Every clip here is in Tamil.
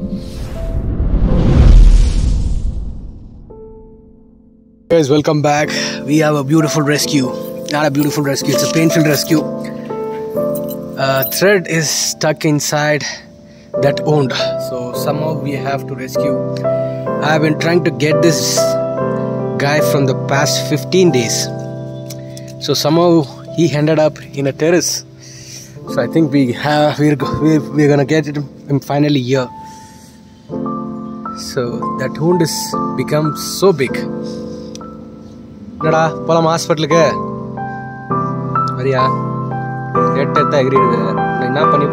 Guys, welcome back. We have a beautiful rescue. Not a beautiful rescue, it's a painful rescue. Thread is stuck inside that wound, so somehow we have to rescue. I have been trying to get this guy from the past 15 days. So somehow he ended up in a terrace. So I think we're gonna get him finally here. So that wound has become so big. என்னடா போலாம் ஹாஸ்பிட்டலுக்கு வரியா? ரேட் எடுத்தா எகிரிடுது. நான் என்ன பண்ணி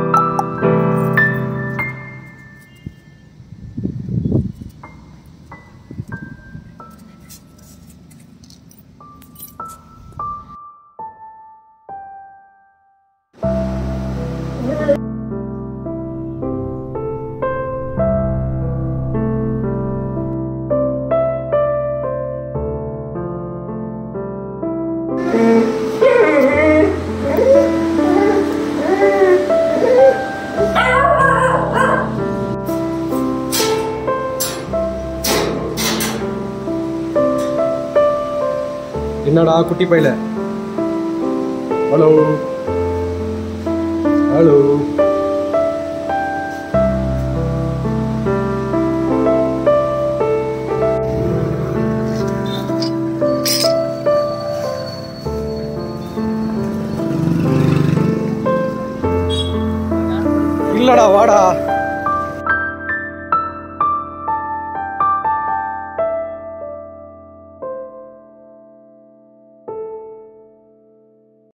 என்னடா குட்டி பையில? ஹலோ ஹலோ இல்லடா வாடா.